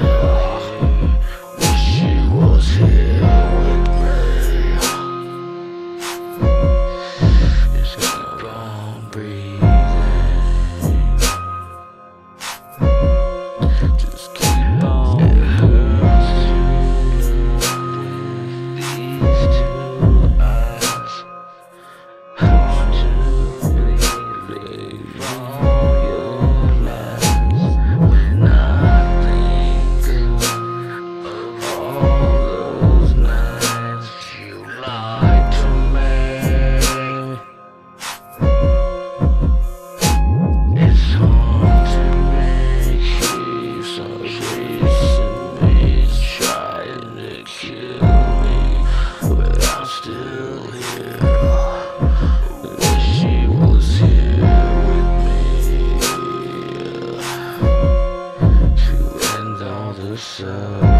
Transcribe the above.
Wish she was here with me. Just keep on breathing. Just keep on. It hurts to look at these two eyes. I want to believe all your lies. When I think of all those nights you lied to me, it's hard to make heaps of chasing me, trying to kill me, but I'm still here. Wish she was here with me to end all the suffering.